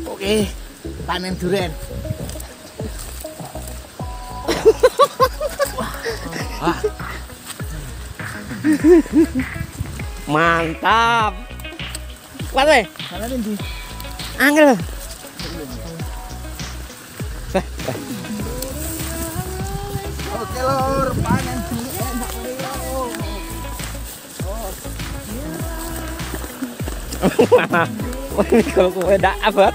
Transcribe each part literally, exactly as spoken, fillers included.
Oke, panen durian. Wah. Mantap. Kuat weh. Panen ndi? Angel. Oke lor, panen durian tak boleh. Wah, ini kalau kowe ndak abot.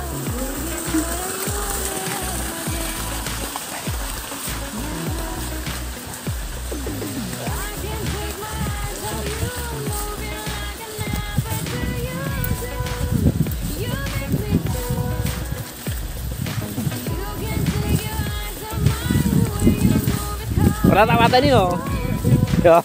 Ora tak pateni yo. Yo.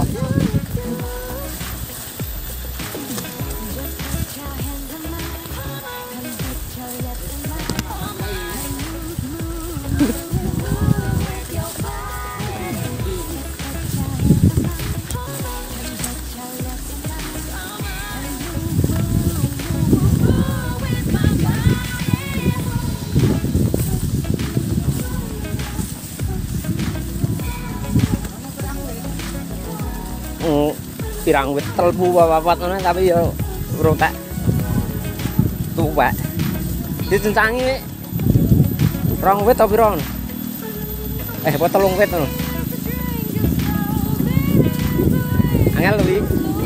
Pirang wit telbu papat ngono tapi yo urung tak tuwek. Dicencangi rong wit apa piro? Eh, apa telung wit ngono. Angel lebih.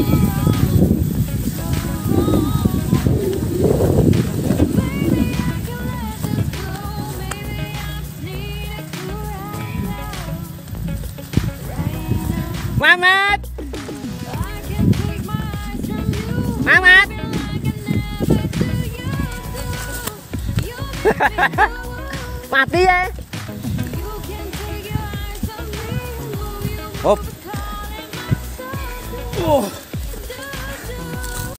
Mamat. Mamat. Mati ya. Hop. Oh.